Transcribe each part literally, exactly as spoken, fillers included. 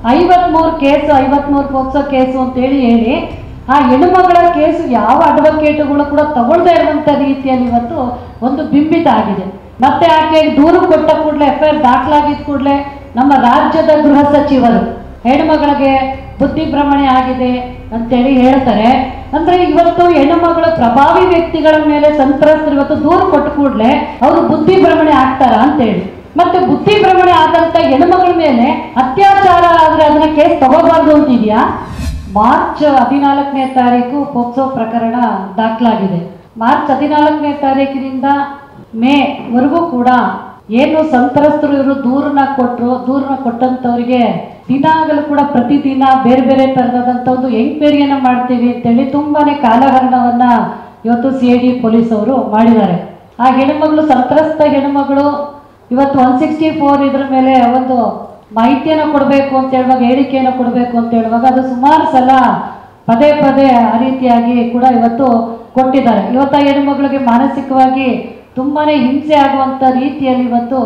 ಐವತ್ಮೂರು ಕೇಸು ಐವತ್ಮೂರು POCSO case ಅಂತೇಳಿ ಹೇಳಿ ಆ ಹೆಣ್ಣುಮಗಳ ಕೇಸು ಯಾವ ಅಡ್ವೊಕೇಟ್ಗಳು ಕೂಡ ತಗೊಳ್ದೇ ಇರುವಂಥ ರೀತಿಯಲ್ಲಿ ಇವತ್ತು ಒಂದು ಬಿಂಬಿತ ಆಗಿದೆ. ಮತ್ತೆ ಆಕೆ ದೂರು ಕೊಟ್ಟ ಕೂಡಲೇ ಎಫ್ ಐ ಆರ್ ದಾಖಲಾಗಿದ್ದ ಕೂಡಲೇ ನಮ್ಮ ರಾಜ್ಯದ ಗೃಹ ಸಚಿವರು ಹೆಣ್ಣುಮಗಳಿಗೆ ಬುದ್ಧಿಭ್ರಮಣೆ ಆಗಿದೆ ಅಂತೇಳಿ ಹೇಳ್ತಾರೆ. ಅಂದ್ರೆ ಇವತ್ತು ಹೆಣ್ಣುಮಗಳು ಪ್ರಭಾವಿ ವ್ಯಕ್ತಿಗಳ ಮೇಲೆ ಸಂತ್ರಸ್ತರು ಇವತ್ತು ದೂರು ಕೊಟ್ಟ ಕೂಡಲೇ ಅವರು ಬುದ್ಧಿಭ್ರಮಣೆ ಆಗ್ತಾರ ಅಂತೇಳಿ, ಮತ್ತೆ ಬುದ್ಧಿಭ್ರಮಣೆ ಆದಂತ ಹೆಣ್ಣುಮಗಳ ಮೇಲೆ ಅತ್ಯಾಚಾರ ಆದ್ರೆ ಅದನ್ನ ಕೇಸ್ ತಗೋಬಾರ್ದು ಅಂತಿದ್ಯಾ? ಮಾರ್ಚ್ ಹದಿನಾಲ್ಕನೇ ತಾರೀಕು ಪೋಕ್ಸೋ ಪ್ರಕರಣ ದಾಖಲಾಗಿದೆ. ಮಾರ್ಚ್ ಹದಿನಾಲ್ಕನೇ ತಾರೀಕಿನಿಂದ ಮೇ ವರೆಗೂ ಕೂಡ ಏನು ಸಂತ್ರಸ್ತರು ಇವರು ದೂರನ್ನ ಕೊಟ್ಟರು, ದೂರನ್ನ ಕೊಟ್ಟಂತವರಿಗೆ ದಿನಾಗಲೂ ಕೂಡ ಪ್ರತಿದಿನ ಬೇರೆ ಬೇರೆ ತರದಂತ ಒಂದು ಎಂಕ್ವೈರಿಯನ್ನ ಮಾಡ್ತೀವಿ ಅಂತೇಳಿ ತುಂಬಾನೇ ಕಾಲಹರಣವನ್ನ ಇವತ್ತು ಸಿ ಐ ಡಿ ಪೊಲೀಸ್ ಅವರು ಮಾಡಿದ್ದಾರೆ. ಆ ಹೆಣ್ಣುಮಗಳು ಸಂತ್ರಸ್ತ ಹೆಣ್ಣುಮಗಳು ಇವತ್ತು ಒನ್ ಸಿಕ್ಸ್ಟಿ ಫೋರ್ ಇದ್ರ ಮೇಲೆ ಒಂದು ಮಾಹಿತಿಯನ್ನು ಕೊಡಬೇಕು ಅಂತ ಹೇಳುವಾಗ, ಹೇಳಿಕೆಯನ್ನು ಕೊಡಬೇಕು ಅಂತ ಹೇಳುವಾಗ ಅದು ಸುಮಾರು ಸಲ ಪದೇ ಪದೇ ಆ ರೀತಿಯಾಗಿ ಕೂಡ ಇವತ್ತು ಕೊಟ್ಟಿದ್ದಾರೆ. ಇವತ್ತು ಆ ಹೆಣ್ಣುಮಗಳಿಗೆ ಮಾನಸಿಕವಾಗಿ ತುಂಬಾನೇ ಹಿಂಸೆ ಆಗುವಂತ ರೀತಿಯಲ್ಲಿ ಇವತ್ತು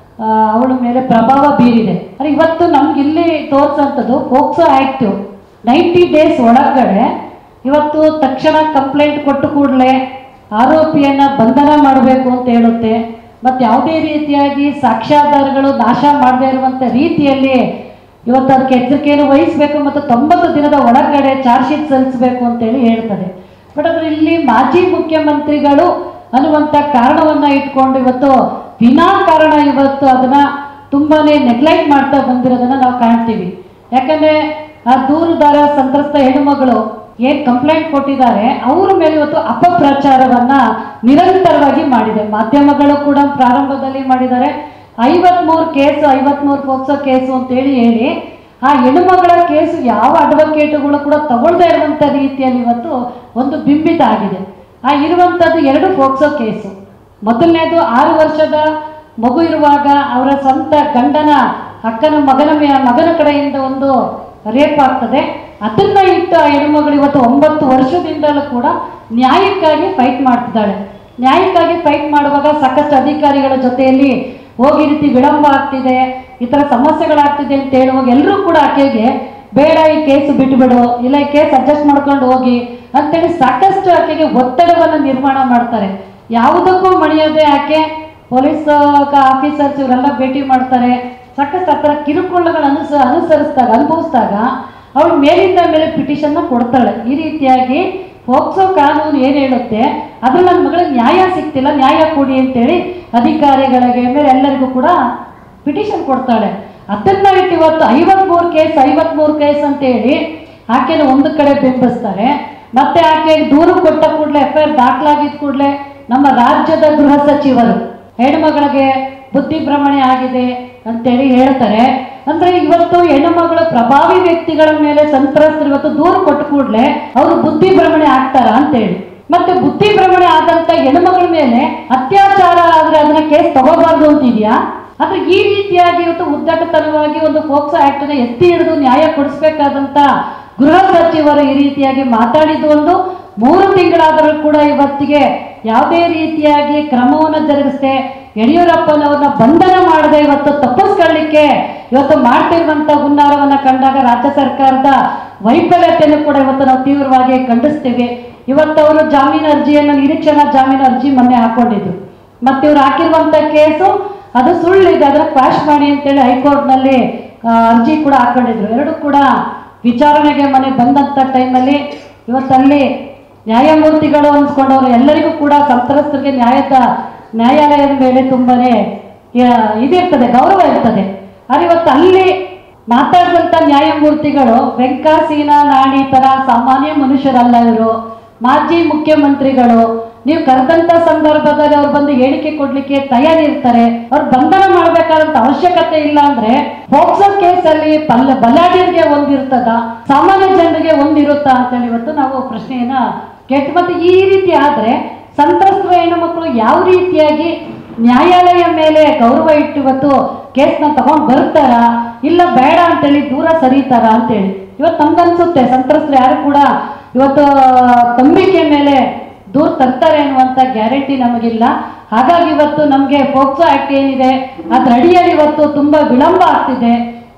ಅವಳ ಮೇಲೆ ಪ್ರಭಾವ ಬೀರಿದೆ. ಅರೆ ಇವತ್ತು ನಮ್ಗೆ ಇಲ್ಲಿ ತೋರಿಸೋಂಥದ್ದು ಪೋಕ್ಸೋ ಆ್ಯಕ್ಟು ನೈಂಟಿ ಡೇಸ್ ಒಳಗಡೆ ಇವತ್ತು ತಕ್ಷಣ ಕಂಪ್ಲೇಂಟ್ ಕೊಟ್ಟು ಕೂಡಲೇ ಆರೋಪಿಯನ್ನು ಬಂಧನ ಮಾಡಬೇಕು ಅಂತ ಹೇಳುತ್ತೆ. ಮತ್ತು ಯಾವುದೇ ರೀತಿಯಾಗಿ ಸಾಕ್ಷ್ಯಾಧಾರಗಳು ನಾಶ ಮಾಡದೇ ಇರುವಂಥ ರೀತಿಯಲ್ಲಿ ಇವತ್ತು ಅದಕ್ಕೆ ಎಚ್ಚರಿಕೆಯನ್ನು ವಹಿಸಬೇಕು ಮತ್ತು ತೊಂಬತ್ತು ದಿನದ ಒಳಗಡೆ ಚಾರ್ಜ್ ಶೀಟ್ ಸಲ್ಲಿಸಬೇಕು ಅಂತೇಳಿ ಹೇಳ್ತದೆ. ಬಟ್ ಅದ್ರ ಇಲ್ಲಿ ಮಾಜಿ ಮುಖ್ಯಮಂತ್ರಿಗಳು ಅನ್ನುವಂಥ ಕಾರಣವನ್ನು ಇಟ್ಕೊಂಡು ಇವತ್ತು ವಿನಾಕಾರಣ ಇವತ್ತು ಅದನ್ನ ತುಂಬಾನೇ ನೆಗ್ಲೆಕ್ಟ್ ಮಾಡ್ತಾ ಬಂದಿರೋದನ್ನ ನಾವು ಕಾಣ್ತೀವಿ. ಯಾಕಂದ್ರೆ ಆ ದೂರುದಾರ ಸಂತ್ರಸ್ತ ಹೆಣ್ಣುಮಗಳು ಏನ್ ಕಂಪ್ಲೇಂಟ್ ಕೊಟ್ಟಿದ್ದಾರೆ ಅವ್ರ ಮೇಲೆ ಇವತ್ತು ಅಪಪ್ರಚಾರವನ್ನ ನಿರಂತರವಾಗಿ ಮಾಡಿದೆ. ಮಾಧ್ಯಮಗಳು ಕೂಡ ಪ್ರಾರಂಭದಲ್ಲಿ ಮಾಡಿದ್ದಾರೆ. ಐವತ್ಮೂರು ಕೇಸು ಐವತ್ಮೂರು ಪೋಕ್ಸೋ ಕೇಸು ಅಂತೇಳಿ ಹೇಳಿ ಆ ಹೆಣ್ಣುಮಗಳ ಕೇಸು ಯಾವ ಅಡ್ವೊಕೇಟ್ಗಳು ಕೂಡ ತಗೊಳ್ದೇ ಇರುವಂಥ ರೀತಿಯಲ್ಲಿ ಇವತ್ತು ಒಂದು ಬಿಂಬಿತ ಆಗಿದೆ. ಆ ಇರುವಂಥದ್ದು ಎರಡು ಪೋಕ್ಸೋ ಕೇಸು. ಮೊದಲನೇದು ಆರು ವರ್ಷದ ಮಗು ಇರುವಾಗ ಅವರ ಸ್ವಂತ ಗಂಡನ ಅಕ್ಕನ ಮಗನ ಮಗನ ಕಡೆಯಿಂದ ಒಂದು ರೇಪ್ ಆಗ್ತದೆ. ಅದನ್ನ ಇಟ್ಟು ಆ ಹೆಣ್ಣುಮಗಳು ಇವತ್ತು ಒಂಬತ್ತು ವರ್ಷದಿಂದಲೂ ಕೂಡ ನ್ಯಾಯಕ್ಕಾಗಿ ಫೈಟ್ ಮಾಡ್ತಿದ್ದಾಳೆ. ನ್ಯಾಯಕ್ಕಾಗಿ ಫೈಟ್ ಮಾಡುವಾಗ ಸಾಕಷ್ಟು ಅಧಿಕಾರಿಗಳ ಜೊತೆಯಲ್ಲಿ ಹೋಗಿ ರೀತಿ ವಿಳಂಬ ಆಗ್ತಿದೆ, ಈ ಥರ ಸಮಸ್ಯೆಗಳಾಗ್ತಿದೆ ಅಂತ ಹೇಳುವಾಗ ಎಲ್ಲರೂ ಕೂಡ ಆಕೆಗೆ ಬೇಡ ಈ ಕೇಸು ಬಿಟ್ಟುಬಿಡು, ಇಲ್ಲ ಈ ಕೇಸ್ ಅಡ್ಜಸ್ಟ್ ಮಾಡ್ಕೊಂಡು ಹೋಗಿ ಅಂತೇಳಿ ಸಾಕಷ್ಟು ಆಕೆಗೆ ಒತ್ತಡವನ್ನು ನಿರ್ಮಾಣ ಮಾಡ್ತಾರೆ. ಯಾವುದಕ್ಕೂ ಮಣಿಯದೆ ಆಕೆ ಪೊಲೀಸ್ ಆಫೀಸರ್ಸ್ ಇವರೆಲ್ಲ ಭೇಟಿ ಮಾಡ್ತಾರೆ. ಸಾಕಷ್ಟು ಆ ಥರ ಕಿರುಕುಳಗಳು ಅನುಸ ಅನುಸರಿಸಿದಾಗ ಅನುಭವಿಸಿದಾಗ ಅವಳು ಮೇಲಿಂದ ಮೇಲೆ ಪಿಟಿಷನ್ನ ಕೊಡ್ತಾಳೆ. ಈ ರೀತಿಯಾಗಿ ಪೋಕ್ಸೋ ಕಾನೂನು ಏನು ಹೇಳುತ್ತೆ ಅದ್ರ ನನ್ನ ಮಗಳಿಗೆ ನ್ಯಾಯ ಸಿಗ್ತಿಲ್ಲ, ನ್ಯಾಯ ಕೊಡಿ ಅಂತೇಳಿ ಅಧಿಕಾರಿಗಳಿಗೆ ಮೇಲೆ ಎಲ್ಲರಿಗೂ ಕೂಡ ಪಿಟಿಷನ್ ಕೊಡ್ತಾಳೆ. ಅದನ್ನ ಇಟ್ಟು ಇವತ್ತು ಐವತ್ಮೂರು ಕೇಸ್ ಐವತ್ಮೂರು ಕೇಸ್ ಅಂತೇಳಿ ಆಕೆನ ಒಂದು ಕಡೆ ಬಿಂಬಿಸ್ತಾರೆ. ಮತ್ತೆ ಆಕೆ ದೂರು ಕೊಟ್ಟ ಕೂಡಲೇ ಎಫ್ ಐ ಆರ್ ದಾಖಲಾಗಿದ್ದ ಕೂಡಲೇ ನಮ್ಮ ರಾಜ್ಯದ ಗೃಹ ಸಚಿವರು ಹೆಣ್ಣುಮಗಳಿಗೆ ಬುದ್ಧಿಭ್ರಮಣೆ ಆಗಿದೆ ಅಂತೇಳಿ ಹೇಳ್ತಾರೆ. ಅಂದ್ರೆ ಇವತ್ತು ಹೆಣ್ಣುಮಗಳು ಪ್ರಭಾವಿ ವ್ಯಕ್ತಿಗಳ ಮೇಲೆ ಸಂತ್ರಸ್ತರು ಇವತ್ತು ದೂರು ಕೊಟ್ಟ ಕೂಡಲೇ ಅವರು ಬುದ್ಧಿಭ್ರಮಣೆ ಆಗ್ತಾರ ಅಂತೇಳಿ, ಮತ್ತೆ ಬುದ್ಧಿಭ್ರಮಣೆ ಆದಂತ ಹೆಣ್ಣುಮಗಳ ಮೇಲೆ ಅತ್ಯಾಚಾರ ಆದ್ರೆ ಅದನ್ನ ಕೇಸ್ ತಗೋಬಾರ್ದು ಅಂತಿದ್ಯಾ? ಆದ್ರೆ ಈ ರೀತಿಯಾಗಿ ಇವತ್ತು ಉದ್ದಟತನವಾಗಿ ಒಂದು ಪೋಕ್ಸೋ ಆಕ್ಟ್ ಅನ್ನ ಎತ್ತಿ ಹಿಡಿದು ನ್ಯಾಯ ಕೊಡಿಸ್ಬೇಕಾದಂತ ಗೃಹ ಸಚಿವರು ಈ ರೀತಿಯಾಗಿ ಮಾತಾಡಿದ್ದು ಒಂದು ಮೂರು ತಿಂಗಳಾದರೂ ಕೂಡ ಇವತ್ತಿಗೆ ಯಾವುದೇ ರೀತಿಯಾಗಿ ಕ್ರಮವನ್ನು ಜರುಗಿಸದೆ ಯಡಿಯೂರಪ್ಪನವ್ರನ್ನ ಬಂಧನ ಮಾಡದೆ ಇವತ್ತು ತಪ್ಪಿಸ್ಕೊಳ್ಳಿಕ್ಕೆ ಇವತ್ತು ಮಾಡ್ತಿರುವಂತ ಹುನ್ನಾರವನ್ನ ಕಂಡಾಗ ರಾಜ್ಯ ಸರ್ಕಾರದ ವೈಫಲ್ಯತೆಯನ್ನು ಕೂಡ ಇವತ್ತು ನಾವು ತೀವ್ರವಾಗಿ ಖಂಡಿಸ್ತೀವಿ. ಇವತ್ತು ಅವರು ಜಾಮೀನು ಅರ್ಜಿಯನ್ನು ನಿರೀಕ್ಷಣಾ ಜಾಮೀನು ಅರ್ಜಿ ಮೊನ್ನೆ ಹಾಕೊಂಡಿದ್ರು. ಮತ್ತೆ ಇವ್ರು ಹಾಕಿರುವಂತ ಕೇಸು ಅದು ಸುಳ್ಳಿದೆ, ಅದನ್ನ ಕ್ವಾಶ್ ಮಾಡಿ ಅಂತೇಳಿ ಹೈಕೋರ್ಟ್ನಲ್ಲಿ ಅರ್ಜಿ ಕೂಡ ಹಾಕೊಂಡಿದ್ರು. ಎರಡು ಕೂಡ ವಿಚಾರಣೆಗೆ ಮನೆ ಬಂದಂಥ ಟೈಮಲ್ಲಿ ಇವತ್ತಲ್ಲಿ ನ್ಯಾಯಮೂರ್ತಿಗಳು ಅನ್ಸ್ಕೊಂಡವರು ಎಲ್ಲರಿಗೂ ಕೂಡ ಸಂತ್ರಸ್ತರಿಗೆ ನ್ಯಾಯದ ನ್ಯಾಯಾಲಯದ ಮೇಲೆ ತುಂಬಾನೇ ಇದಿರ್ತದೆ, ಗೌರವ ಇರ್ತದೆ. ಆದರೆ ಇವತ್ತು ಅಲ್ಲಿ ಮಾತಾಡಿದಂಥ ನ್ಯಾಯಮೂರ್ತಿಗಳು ವೆಂಕಸೀನ ನಾಣಿ ತರ ಸಾಮಾನ್ಯ ಮನುಷ್ಯರಲ್ಲ. ಇವರು ಮಾಜಿ ಮುಖ್ಯಮಂತ್ರಿಗಳು. ನೀವು ಕರೆದಂತ ಸಂದರ್ಭದಲ್ಲಿ ಅವ್ರು ಬಂದು ಹೇಳಿಕೆ ಕೊಡ್ಲಿಕ್ಕೆ ತಯಾರಿರ್ತಾರೆ. ಅವ್ರು ಬಂಧನ ಮಾಡಬೇಕಾದಂತ ಅವಶ್ಯಕತೆ ಇಲ್ಲ. ಅಂದ್ರೆ ಪೋಕ್ಸೋ ಕೇಸಲ್ಲಿ ಪಲ್ಲ ಬಲಾಢ್ಯರಿಗೆ ಒಂದಿರ್ತದ, ಸಾಮಾನ್ಯ ಜನರಿಗೆ ಒಂದಿರುತ್ತಾ ಅಂತೇಳಿ ಇವತ್ತು ನಾವು ಪ್ರಶ್ನೆಯನ್ನ ಕೇಳ್ತೀವಿ. ಮತ್ತೆ ಈ ರೀತಿ ಆದ್ರೆ ಸಂತ್ರಸ್ತರ ಹೆಣ್ಣು ಮಕ್ಕಳು ಯಾವ ರೀತಿಯಾಗಿ ನ್ಯಾಯಾಲಯ ಮೇಲೆ ಗೌರವ ಇಟ್ಟು ಇವತ್ತು ಕೇಸ್ನ ತಗೊಂಡು ಬರ್ತಾರ, ಇಲ್ಲ ಬೇಡ ಅಂತೇಳಿ ದೂರ ಸರಿತಾರ ಅಂತೇಳಿ ಇವತ್ತು ನಮ್ಗನ್ಸುತ್ತೆ. ಸಂತ್ರಸ್ತರು ಯಾರು ಕೂಡ ಇವತ್ತು ನಂಬಿಕೆ ಮೇಲೆ ದೂರ ತರ್ತಾರೆ ಅನ್ನುವಂಥ ಗ್ಯಾರಂಟಿ ನಮಗಿಲ್ಲ. ಹಾಗಾಗಿ ಇವತ್ತು ನಮಗೆ ಪೋಕ್ಸೋ ಆಕ್ಟ್ ಏನಿದೆ ಅದ್ರ ಅಡಿಯಲ್ಲಿ ಇವತ್ತು ತುಂಬಾ ವಿಳಂಬ ಆಗ್ತಿದೆ.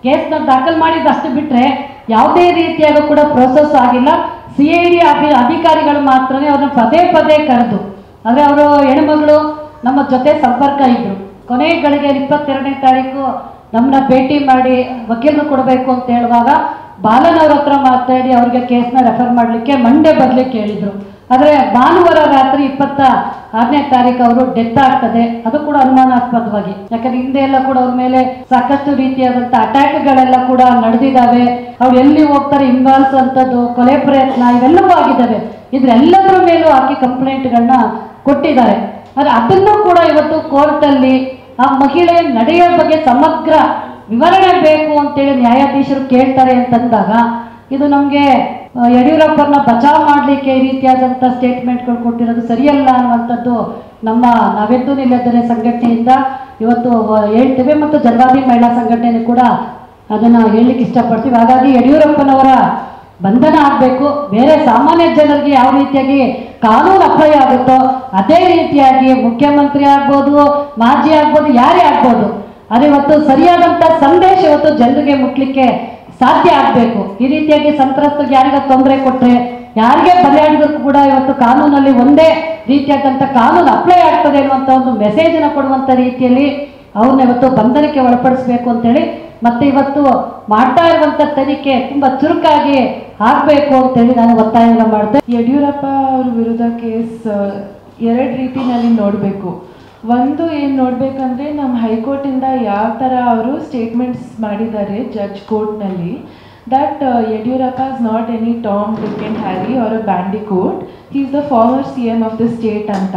ಕೇಸ್ನ ದಾಖಲು ಮಾಡಿದ್ದಷ್ಟು ಬಿಟ್ಟರೆ ಯಾವುದೇ ರೀತಿಯಾಗೂ ಕೂಡ ಪ್ರೋಸೆಸ್ ಆಗಿಲ್ಲ. ಸಿ ಐ ಡಿ ಅಧಿ ಅಧಿಕಾರಿಗಳು ಮಾತ್ರನೇ ಅವ್ರನ್ನ ಪದೇ ಪದೇ ಕರೆದು, ಆದರೆ ಅವರು ಹೆಣ್ಮಗಳು ನಮ್ಮ ಜೊತೆ ಸಂಪರ್ಕ ಇದ್ದರು. ಕೊನೆ ಗಳಿಗೆ ಇಪ್ಪತ್ತೆರಡನೇ ತಾರೀಕು ನಮ್ಮನ್ನ ಭೇಟಿ ಮಾಡಿ ವಕೀಲರು ಕೊಡಬೇಕು ಅಂತ ಹೇಳುವಾಗ ಬಾಲನವ್ರ ಹತ್ರ ಮಾತಾಡಿ ಅವ್ರಿಗೆ ಕೇಸ್ನ ರೆಫರ್ ಮಾಡಲಿಕ್ಕೆ ಮಂಡೇ ಬರಲಿಕ್ಕೆ ಹೇಳಿದರು. ಆದರೆ ಭಾನುವಾರ ರಾತ್ರಿ ಇಪ್ಪತ್ತ ಆರನೇ ತಾರೀಕು ಅವರು ಡೆತ್ ಆಗ್ತದೆ. ಅದು ಕೂಡ ಅನುಮಾನಾಸ್ಪದವಾಗಿ, ಯಾಕಂದ್ರೆ ಹಿಂದೆ ಎಲ್ಲ ಕೂಡ ಅವ್ರ ಮೇಲೆ ಸಾಕಷ್ಟು ರೀತಿಯಾದಂಥ ಅಟ್ಯಾಕ್ಗಳೆಲ್ಲ ಕೂಡ ನಡೆದಿದ್ದಾವೆ. ಅವ್ರು ಎಲ್ಲಿ ಹೋಗ್ತಾರೆ ಹಿಂಬಾಲಿಸುವಂಥದ್ದು, ಕೊಲೆ ಪ್ರಯತ್ನ ಇವೆಲ್ಲವೂ ಆಗಿದ್ದಾವೆ. ಇದ್ರೆಲ್ಲದರ ಮೇಲೂ ಹಾಕಿ ಕಂಪ್ಲೇಂಟ್ಗಳನ್ನ ಕೊಟ್ಟಿದ್ದಾರೆ. ಆದರೆ ಅದನ್ನು ಕೂಡ ಇವತ್ತು ಕೋರ್ಟಲ್ಲಿ ಆ ಮಹಿಳೆ ನಡೆಯ ಬಗ್ಗೆ ಸಮಗ್ರ ವಿವರಣೆ ಬೇಕು ಅಂತೇಳಿ ನ್ಯಾಯಾಧೀಶರು ಕೇಳ್ತಾರೆ ಅಂತಂದಾಗ ಇದು ನಮಗೆ ಯಡಿಯೂರಪ್ಪರನ್ನ ಬಚಾವ್ ಮಾಡಲಿಕ್ಕೆ ಈ ರೀತಿಯಾದಂಥ ಸ್ಟೇಟ್ಮೆಂಟ್ಗಳು ಕೊಟ್ಟಿರೋದು ಸರಿಯಲ್ಲ ಅನ್ನುವಂಥದ್ದು ನಮ್ಮ ನಾವೆದ್ದು ನಿಲ್ಲದರೆ ಸಂಘಟನೆಯಿಂದ ಇವತ್ತು ಹೇಳ್ತೇವೆ ಮತ್ತು ಜಲವಾದಿ ಮಹಿಳಾ ಸಂಘಟನೆ ಕೂಡ ಅದನ್ನು ಹೇಳಲಿಕ್ಕೆ ಇಷ್ಟಪಡ್ತೀವಿ. ಹಾಗಾಗಿ ಯಡಿಯೂರಪ್ಪನವರ ಬಂಧನ ಆಗಬೇಕು. ಬೇರೆ ಸಾಮಾನ್ಯ ಜನರಿಗೆ ಯಾವ ರೀತಿಯಾಗಿ ಕಾನೂನು ಅಪ್ಲೈ ಆಗುತ್ತೋ ಅದೇ ರೀತಿಯಾಗಿ ಮುಖ್ಯಮಂತ್ರಿ ಆಗ್ಬೋದು, ಮಾಜಿ ಆಗ್ಬೋದು, ಯಾರೇ ಆಗ್ಬೋದು, ಅದು ಇವತ್ತು ಸರಿಯಾದಂಥ ಸಂದೇಶ ಇವತ್ತು ಜನರಿಗೆ ಮುಟ್ಲಿಕ್ಕೆ ಸಾಧ್ಯ ಆಗಬೇಕು. ಈ ರೀತಿಯಾಗಿ ಸಂತ್ರಸ್ತರಿಗೆ ಯಾರಿಗ ತೊಂದರೆ ಕೊಟ್ಟರೆ, ಯಾರಿಗೆ ಬಲಿಯಾಡಿದ್ರು ಕೂಡ ಇವತ್ತು ಕಾನೂನಲ್ಲಿ ಒಂದೇ ರೀತಿಯಾದಂಥ ಕಾನೂನು ಅಪ್ಲೈ ಆಗ್ತದೆ ಅನ್ನುವಂಥ ಒಂದು ಮೆಸೇಜನ್ನು ಕೊಡುವಂಥ ರೀತಿಯಲ್ಲಿ ಅವ್ರನ್ನ ಇವತ್ತು ಬಂಧನಕ್ಕೆ ಒಳಪಡಿಸಬೇಕು ಅಂತೇಳಿ, ಮತ್ತೆ ಇವತ್ತು ಮಾಡ್ತಾ ಇರುವಂಥ ತನಿಖೆ ತುಂಬ ಚುರುಕಾಗಿ ಆಗಬೇಕು ಅಂತೇಳಿ ನಾನು ಒತ್ತಾಯನ ಮಾಡಿದೆ. ಯಡಿಯೂರಪ್ಪ ಅವ್ರ ವಿರುದ್ಧ ಕೇಸ್ ಎರಡು ರೀತಿನಲ್ಲಿ ನೋಡಬೇಕು. ಒಂದು ಏನು ನೋಡಬೇಕಂದ್ರೆ, ನಮ್ಮ ಹೈಕೋರ್ಟಿಂದ ಯಾವ ಥರ ಅವರು ಸ್ಟೇಟ್ಮೆಂಟ್ಸ್ ಮಾಡಿದ್ದಾರೆ ಜಡ್ಜ್ ಕೋರ್ಟ್ನಲ್ಲಿ, that Yediyurappa is not any Tom, Dick and Harry are a bandicoot, he is the former C M of the state ಅಂತ,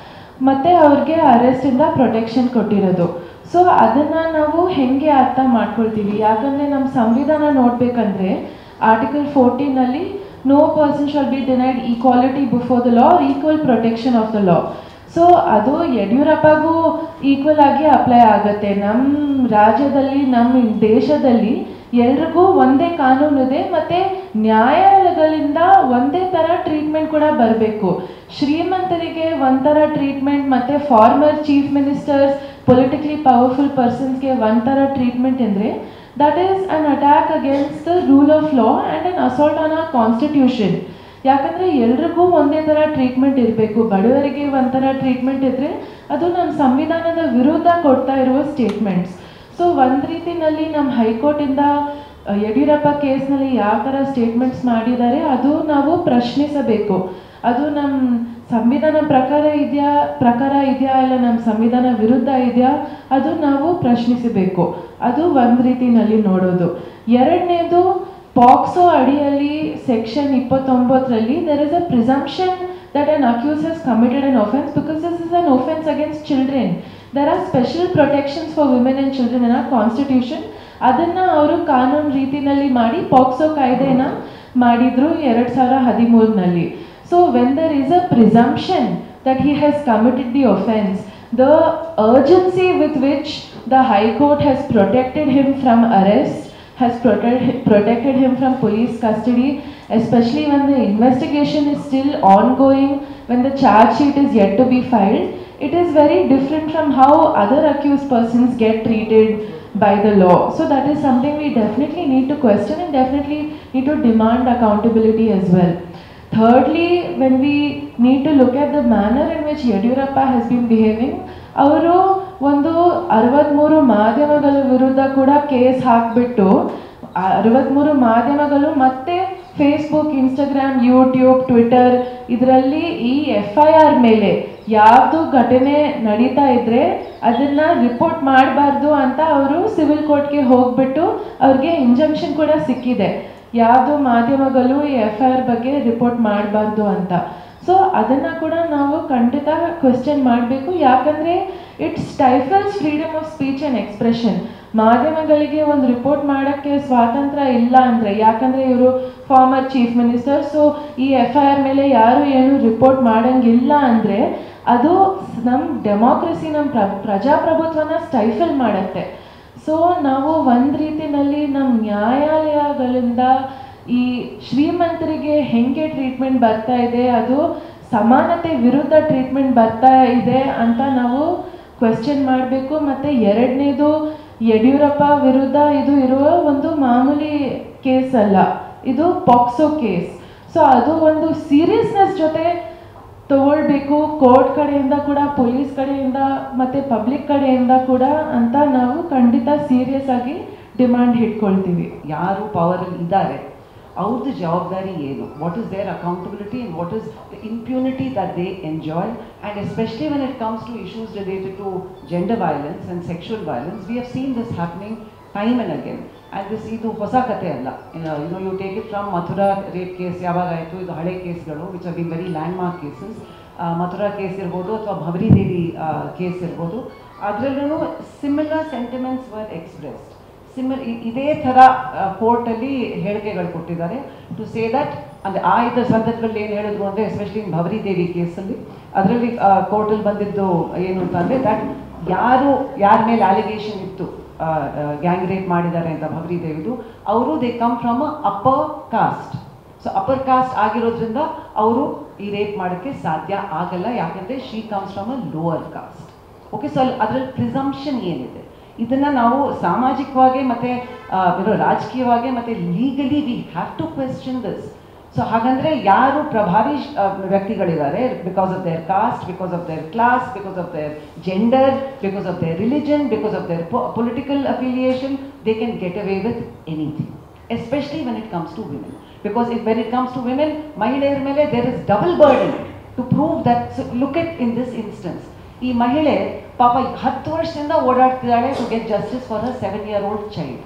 ಮತ್ತು ಅವ್ರಿಗೆ ಅರೆಸ್ಟಿಂದ ಪ್ರೊಟೆಕ್ಷನ್ ಕೊಟ್ಟಿರೋದು. ಸೊ ಅದನ್ನು ನಾವು ಹೇಗೆ ಅರ್ಥ ಮಾಡ್ಕೊಳ್ತೀವಿ? ಯಾಕಂದರೆ ನಮ್ಮ ಸಂವಿಧಾನ ನೋಡಬೇಕಂದ್ರೆ ಆರ್ಟಿಕಲ್ ಫೋರ್ಟೀನಲ್ಲಿ no person shall be denied equality before the law or equal protection of the law. So ಅದು ಯಡಿಯೂರಪ್ಪಗೂ ಈಕ್ವಲ್ ಆಗಿ ಅಪ್ಲೈ ಆಗುತ್ತೆ. ನಮ್ಮ ರಾಜ್ಯದಲ್ಲಿ, ನಮ್ಮ ದೇಶದಲ್ಲಿ ಎಲ್ರಿಗೂ ಒಂದೇ ಕಾನೂನು ಇದೆ, ಮತ್ತು ನ್ಯಾಯಾಲಯಗಳಿಂದ ಒಂದೇ ಥರ ಟ್ರೀಟ್ಮೆಂಟ್ ಕೂಡ ಬರಬೇಕು. ಶ್ರೀಮಂತರಿಗೆ ಒಂಥರ ಟ್ರೀಟ್ಮೆಂಟ್, ಮತ್ತು former chief ministers, politically powerful ಪರ್ಸನ್ಸ್ಗೆ ಒಂಥರ ಟ್ರೀಟ್ಮೆಂಟ್ ಅಂದರೆ that is an attack against the rule of law and an assault on our constitution. ಯಾಕಂದರೆ ಎಲ್ರಿಗೂ ಒಂದೇ ಥರ ಟ್ರೀಟ್ಮೆಂಟ್ ಇರಬೇಕು. ಬಡವರಿಗೆ ಒಂಥರ ಟ್ರೀಟ್ಮೆಂಟ್ ಇದ್ದರೆ ಅದು ನಮ್ಮ ಸಂವಿಧಾನದ ವಿರುದ್ಧ ಕೊಡ್ತಾ ಇರುವ ಸ್ಟೇಟ್ಮೆಂಟ್ಸ್. ಸೊ ಒಂದು ರೀತಿಯಲ್ಲಿ ನಮ್ಮ ಹೈಕೋರ್ಟಿಂದ ಯಡಿಯೂರಪ್ಪ ಕೇಸ್ನಲ್ಲಿ ಯಾವ ಥರ ಸ್ಟೇಟ್ಮೆಂಟ್ಸ್ ಮಾಡಿದ್ದಾರೆ ಅದು ನಾವು ಪ್ರಶ್ನಿಸಬೇಕು. ಅದು ನಮ್ಮ ಸಂವಿಧಾನ ಪ್ರಕಾರ ಇದೆಯಾ ಪ್ರಕಾರ ಇದೆಯಾ ಇಲ್ಲ ನಮ್ಮ ಸಂವಿಧಾನ ವಿರುದ್ಧ ಇದೆಯಾ ಅದು ನಾವು ಪ್ರಶ್ನಿಸಬೇಕು. ಅದು ಒಂದು ರೀತಿಯಲ್ಲಿ ನೋಡೋದು. ಎರಡನೇದು, ಪಾಕ್ಸೋ ಅಡಿಯಲ್ಲಿ ಸೆಕ್ಷನ್ ಇಪ್ಪತ್ತೊಂಬತ್ತರಲ್ಲಿ there is a presumption that an accused has committed an offence because this is an offence against children. There are special protections for women and children in our constitution. ಅದನ್ನು ಅವರು ಕಾನೂನು ರೀತಿಯಲ್ಲಿ ಮಾಡಿ POCSO ಕಾಯ್ದೆನ ಮಾಡಿದರು ಎರಡು ಸಾವಿರ ಹದಿಮೂರರಲ್ಲಿ. So when there is a presumption that he has committed the offence, the urgency with which the High Court has protected him from arrest, has protect, protected him from police custody, especially when the investigation is still ongoing, when the charge sheet is yet to be filed, it is very different from how other accused persons get treated by the law. So that is something we definitely need to question and definitely need to demand accountability as well. Thirdly, when we need to look at the manner in which Yadiyurappa has been behaving, ಅವರು ಒಂದು ಅರವತ್ತ್ಮೂರು ಮಾಧ್ಯಮಗಳ ವಿರುದ್ಧ ಕೂಡ case ಹಾಕಿಬಿಟ್ಟು ಅರವತ್ತ್ಮೂರು ಮಾಧ್ಯಮಗಳು ಮತ್ತೆ ಫೇಸ್ಬುಕ್, ಇನ್ಸ್ಟಾಗ್ರಾಮ್, ಯೂಟ್ಯೂಬ್, ಟ್ವಿಟರ್ ಇದರಲ್ಲಿ ಈ ಎಫ್ ಐ ಆರ್ ಮೇಲೆ ಯಾವುದು ಘಟನೆ ನಡೀತಾ ಇದ್ದರೆ ಅದನ್ನು ರಿಪೋರ್ಟ್ ಮಾಡಬಾರ್ದು ಅಂತ ಅವರು ಸಿವಿಲ್ ಕೋರ್ಟ್ಗೆ ಹೋಗ್ಬಿಟ್ಟು ಅವ್ರಿಗೆ ಇಂಜಂಕ್ಷನ್ ಕೂಡ ಸಿಕ್ಕಿದೆ. ಯಾವುದು ಮಾಧ್ಯಮಗಳು ಈ ಎಫ್ ಐ ಆರ್ ಬಗ್ಗೆ ರಿಪೋರ್ಟ್ ಮಾಡಬಾರ್ದು ಅಂತ. ಸೊ ಅದನ್ನು ಕೂಡ ನಾವು ಖಂಡಿತ ಕ್ವೆಶ್ಚನ್ ಮಾಡಬೇಕು. ಯಾಕಂದರೆ it stifles freedom of speech and expression. ಮಾಧ್ಯಮಗಳಿಗೆ ಒಂದು ರಿಪೋರ್ಟ್ ಮಾಡೋಕ್ಕೆ ಸ್ವಾತಂತ್ರ್ಯ ಇಲ್ಲ ಅಂದರೆ, ಯಾಕಂದರೆ ಇವರು ಫಾರ್ಮರ್ ಚೀಫ್ ಮಿನಿಸ್ಟರ್, ಸೊ ಈ ಎಫ್ ಐ ಆರ್ ಮೇಲೆ ಯಾರು ಏನು ರಿಪೋರ್ಟ್ ಮಾಡೋಂಗಿಲ್ಲ ಅಂದರೆ ಅದು ನಮ್ಮ ಡೆಮೋಕ್ರಸಿ, ನಮ್ಮ ಪ್ರ ಪ್ರಜಾಪ್ರಭುತ್ವನ ಸ್ಟೈಫಲ್ ಮಾಡುತ್ತೆ. ಸೊ ನಾವು ಒಂದು ರೀತಿಯಲ್ಲಿ ನಮ್ಮ ನ್ಯಾಯಾಲಯಗಳಿಂದ ಈ ಶ್ರೀಮಂತರಿಗೆ ಹೆಂಗೆ ಟ್ರೀಟ್ಮೆಂಟ್ ಬರ್ತಾ ಇದೆ, ಅದು ಸಮಾನತೆ ವಿರುದ್ಧ ಟ್ರೀಟ್ಮೆಂಟ್ ಬರ್ತಾ ಇದೆ ಅಂತ ನಾವು ಕ್ವೆಶ್ಚನ್ ಮಾಡಬೇಕು. ಮತ್ತು ಎರಡನೇದು, ಯಡಿಯೂರಪ್ಪ ವಿರುದ್ಧ ಇದು ಇರುವ ಒಂದು ಮಾಮೂಲಿ ಕೇಸ್ ಅಲ್ಲ, ಇದು ಪಾಕ್ಸೋ ಕೇಸ್. ಸೊ ಅದು ಒಂದು ಸೀರಿಯಸ್ನೆಸ್ ಜೊತೆ ತಗೊಳ್ಬೇಕು ಕೋರ್ಟ್ ಕಡೆಯಿಂದ ಕೂಡ, ಪೊಲೀಸ್ ಕಡೆಯಿಂದ ಮತ್ತು ಪಬ್ಲಿಕ್ ಕಡೆಯಿಂದ ಕೂಡ ಅಂತ ನಾವು ಖಂಡಿತ ಸೀರಿಯಸ್ ಆಗಿ ಡಿಮ್ಯಾಂಡ್ ಇಟ್ಕೊಳ್ತೀವಿ. ಯಾರು ಪವರಲ್ಲಿ ಇದ್ದಾರೆ ಅವ್ರದ್ದು ಜವಾಬ್ದಾರಿ ಏನು, what is there accountability and what is the impunity that they enjoy, and especially when it comes to issues related to gender violence and sexual violence. We have seen this happening time and again. And this ಇದು ಹೊಸ ಕಥೆ ಅಲ್ಲ. You know you take it from Mathura rape case ಯಾವಾಗ ಆಯಿತು, ಇದು ಹಳೆ ಕೇಸ್ಗಳು which are been very landmark cases. Mathura case ಇರ್ಬೋದು ಅಥವಾ ಭವರಿ ದೇವಿ ಕೇಸ್ ಇರ್ಬೋದು, ಅದರಲ್ಲೂ ಸಿಮಿಲರ್ ಸೆಂಟಿಮೆಂಟ್ಸ್ ವರ್ ಎಕ್ಸ್ಪ್ರೆಸ್ಡ್. ಸಿಮಿಲ್ ಇದೇ ಥರ ಕೋರ್ಟಲ್ಲಿ ಹೇಳಿಕೆಗಳು ಕೊಟ್ಟಿದ್ದಾರೆ ಟು ಸೇ ದಟ್, ಅಂದರೆ ಆ ಇದ್ದ ಸಂದರ್ಭದಲ್ಲಿ ಏನು ಹೇಳಿದ್ರು ಅಂದರೆ, ಎಸ್ಪೆಷಲಿ ಭವರಿ ದೇವಿ ಕೇಸಲ್ಲಿ ಅದರಲ್ಲಿ ಕೋರ್ಟಲ್ಲಿ ಬಂದಿದ್ದು ಏನು ಅಂತಂದರೆ ದಟ್ ಯಾರು ಯಾರ ಮೇಲೆ ಅಲಿಗೇಷನ್ ಇತ್ತು ಗ್ಯಾಂಗ್ ರೇಪ್ ಮಾಡಿದ್ದಾರೆ ಅಂತ ಭವರಿ ದೇವಿದು, ಅವರು they come from a upper caste. So upper caste ಆಗಿರೋದ್ರಿಂದ ಅವರು ಈ ರೇಪ್ ಮಾಡೋಕ್ಕೆ ಸಾಧ್ಯ ಆಗಲ್ಲ, ಯಾಕಂದರೆ she comes from a lower caste. Okay, so ಅಲ್ಲಿ ಅದರಲ್ಲಿ ಪ್ರಿಸಂಪ್ಷನ್ ಏನಿದೆ ಇದನ್ನು ನಾವು ಸಾಮಾಜಿಕವಾಗಿ ಮತ್ತು ಏನೋ ರಾಜಕೀಯವಾಗಿ ಮತ್ತು legally we have to question this. So ಹಾಗಂದರೆ ಯಾರು ಪ್ರಭಾವಿ ವ್ಯಕ್ತಿಗಳಿದ್ದಾರೆ, because of their caste, because of their class, because of their gender, because of their religion, because of their political affiliation, they can get away with anything, especially when it comes to women. Because if when it comes to women, ಮಹಿಳೆಯರ ಮೇಲೆ there is double burden to prove that. So look at in this instance, ಈ ಮಹಿಳೆ ಪಾಪ ಹತ್ತು ವರ್ಷದಿಂದ ಓಡಾಡ್ತಿದ್ದಾಳೆ to get justice for her seven year old child.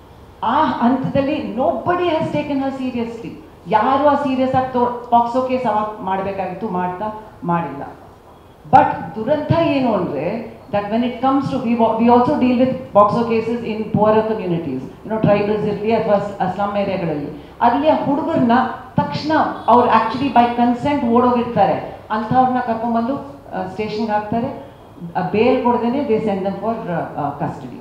ಆ ಹಂತದಲ್ಲಿ nobody has taken her seriously. ಯಾರು ಆ ಸೀರಿಯಸ್ ಆಗಿ ತೋ ಪಾಕ್ಸೋ ಕೇಸ್ ಅವಾಗ ಮಾಡಬೇಕಾಗಿತ್ತು, ಮಾಡ್ತಾ ಮಾಡಿಲ್ಲ. ಬಟ್ ದುರಂತ ಏನು ಅಂದರೆ that when it comes to we we also deal with POCSO cases in poor communities, you know tribals ಇರಲಿ ಅಥವಾ ಸ್ಲಮ್ ಏರಿಯಾಗಳಲ್ಲಿ. ಅಲ್ಲಿ ಆ ಹುಡುಗರನ್ನ ತಕ್ಷಣ ಅವ್ರು ಆ್ಯಕ್ಚುಲಿ ಬೈ ಕನ್ಸೆಂಟ್ ಓಡೋಗಿರ್ತಾರೆ, ಅಂಥವ್ರನ್ನ ಕರ್ಕೊಂಡ್ಬಂದು ಸ್ಟೇಷನ್ಗೆ ಹಾಕ್ತಾರೆ, ಬೇಲ್ ಕೊಡದೇನೆ they send them for custody.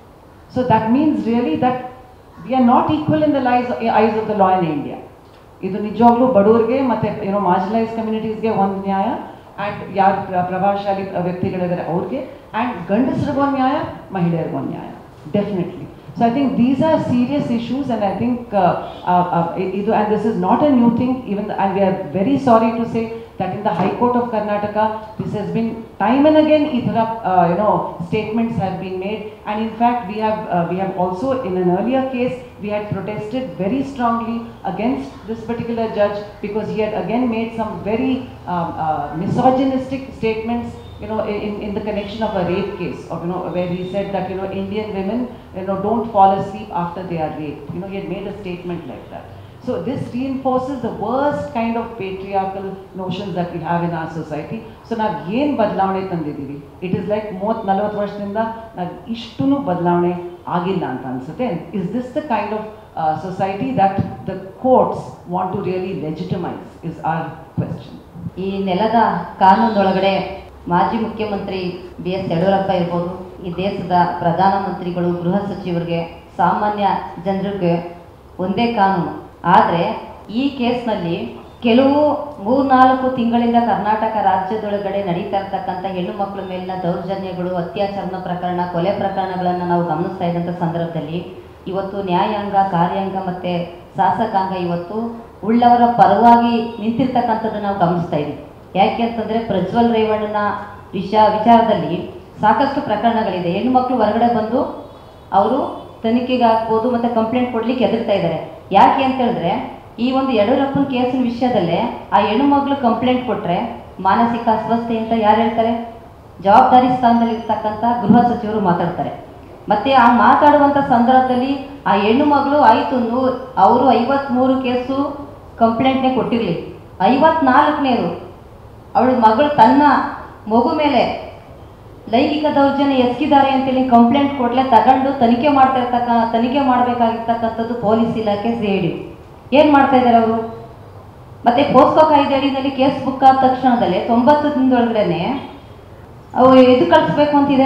So that means really that we are not equal in the lies eyes of the law in India. ಇದು ನಿಜವಾಗ್ಲೂ ಬಡವರಿಗೆ ಮತ್ತು ಏನೋ ಮಾರ್ಜಿನಲೈಸ್ ಕಮ್ಯುನಿಟೀಸ್ಗೆ ಒಂದು ನ್ಯಾಯ, ಆ್ಯಂಡ್ ಯಾರು ಪ್ರಭಾವಶಾಲಿ ವ್ಯಕ್ತಿಗಳಿದ್ದಾರೆ ಅವ್ರಿಗೆ, ಆ್ಯಂಡ್ ಗಂಡಸರಿಗೊಂದು ನ್ಯಾಯ, ಮಹಿಳೆಯರಿಗೊಂದು ನ್ಯಾಯ, definitely. So I think these are serious issues, and I think uh, uh, uh, and this is not a new thing, even the, and we are very sorry to say that in the High Court of Karnataka, this has been time and again, either uh, you know statements have been made, and in fact we have uh, we have also in an earlier case we had protested very strongly against this particular judge because he had again made some very um, uh, misogynistic statements, you know, in, in the connection of a rape case, of, you know, where he said that, you know, Indian women, you know, don't fall asleep after they are raped. You know, he had made a statement like that. So this reinforces the worst kind of patriarchal notions that we have in our society. So now, yen badlavane tandidivi. It is like ಮೂವತ್ತು ನಲವತ್ತು ವರ್ಷದಿಂದ ನಾವು ಇಷ್ಟುನು ಬದಲಾವಣೆ ಆಗಿಲ್ಲ ಅಂತ ಅನ್ಸುತ್ತೆ. Is this the kind of uh, society that the courts want to really legitimize? Is our question. ಈ ನೆಲದ ಕಾನೂನೊಳಗಡೆ ಮಾಜಿ ಮುಖ್ಯಮಂತ್ರಿ ಬಿ ಎಸ್ ಯಡಿಯೂರಪ್ಪ ಇರ್ಬೋದು, ಈ ದೇಶದ ಪ್ರಧಾನಮಂತ್ರಿಗಳು, ಗೃಹ ಸಚಿವರಿಗೆ, ಸಾಮಾನ್ಯ ಜನರಿಗೆ ಒಂದೇ ಕಾನೂನು. ಆದರೆ ಈ ಕೇಸ್ನಲ್ಲಿ ಕೆಲವು ಮೂರ್ನಾಲ್ಕು ತಿಂಗಳಿಂದ ಕರ್ನಾಟಕ ರಾಜ್ಯದೊಳಗಡೆ ನಡೀತಾ ಇರ್ತಕ್ಕಂಥ ಹೆಣ್ಣು ಮಕ್ಕಳ ಮೇಲಿನ ದೌರ್ಜನ್ಯಗಳು, ಅತ್ಯಾಚಾರ ಪ್ರಕರಣ, ಕೊಲೆ ಪ್ರಕರಣಗಳನ್ನು ನಾವು ಗಮನಿಸ್ತಾ ಇದ್ದಂಥ ಸಂದರ್ಭದಲ್ಲಿ ಇವತ್ತು ನ್ಯಾಯಾಂಗ, ಕಾರ್ಯಾಂಗ ಮತ್ತು ಶಾಸಕಾಂಗ ಇವತ್ತು ಉಳ್ಳವರ ಪರವಾಗಿ ನಿಂತಿರ್ತಕ್ಕಂಥದ್ದನ್ನು ನಾವು ಗಮನಿಸ್ತಾ ಇದ್ದೀವಿ. ಯಾಕೆ ಅಂತಂದರೆ ಪ್ರಜ್ವಲ್ ರೇವಣ್ಣನ ವಿಷ ವಿಚಾರದಲ್ಲಿ ಸಾಕಷ್ಟು ಪ್ರಕರಣಗಳಿದೆ. ಹೆಣ್ಣುಮಕ್ಕಳು ಹೊರಗಡೆ ಬಂದು ಅವರು ತನಿಖೆಗೆ ಆಗ್ಬೋದು ಮತ್ತು ಕಂಪ್ಲೇಂಟ್ ಕೊಡಲಿಕ್ಕೆ ಹೆದರ್ತಾ ಇದ್ದಾರೆ. ಯಾಕೆ ಅಂತ ಹೇಳಿದ್ರೆ ಈ ಒಂದು ಯಡಿಯೂರಪ್ಪನ ಕೇಸಿನ ವಿಷಯದಲ್ಲೇ ಆ ಹೆಣ್ಣು ಮಗಳು ಕಂಪ್ಲೇಂಟ್ ಕೊಟ್ಟರೆ ಮಾನಸಿಕ ಅಸ್ವಸ್ಥೆ ಅಂತ ಯಾರು ಹೇಳ್ತಾರೆ? ಜವಾಬ್ದಾರಿ ಸ್ಥಾನದಲ್ಲಿ ಇರ್ತಕ್ಕಂಥ ಗೃಹ ಸಚಿವರು ಮಾತಾಡ್ತಾರೆ. ಮತ್ತು ಆ ಮಾತಾಡುವಂಥ ಸಂದರ್ಭದಲ್ಲಿ ಆ ಹೆಣ್ಣು ಮಗಳು ಆಯಿತು ನೂ ಅವರು ಐವತ್ತ್ಮೂರು ಕೇಸು ಕಂಪ್ಲೇಂಟ್ನೇ ಕೊಟ್ಟಿರಲಿ, ಐವತ್ನಾಲ್ಕನೇದು ಅವಳ ಮಗಳು ತನ್ನ ಮಗು ಮೇಲೆ ಲೈಂಗಿಕ ದೌರ್ಜನ್ಯ ಎಸಗಿದ್ದಾರೆ ಅಂತೇಳಿ ಕಂಪ್ಲೇಂಟ್ ಕೊಡಲೇ ತಗೊಂಡು ತನಿಖೆ ಮಾಡ್ತಾ ಇರ್ತಕ್ಕ ತನಿಖೆ ಮಾಡಬೇಕಾಗಿರ್ತಕ್ಕಂಥದ್ದು ಪೊಲೀಸ್ ಇಲಾಖೆ, ಸಿ ಐ ಡಿ. ಏನು ಮಾಡ್ತಾ ಇದ್ದಾರೆ ಅವರು? ಮತ್ತು ಪೋಸ್ಕೋ ಕಾಯ್ದೆ ಅಡಿನಲ್ಲಿ ಕೇಸ್ ಬುಕ್ ಆದ ತಕ್ಷಣದಲ್ಲೇ ತೊಂಬತ್ತು ದಿನದೊಳಗಡೆ ಅವು ಇದು ಕಳಿಸ್ಬೇಕು ಅಂತಿದೆ.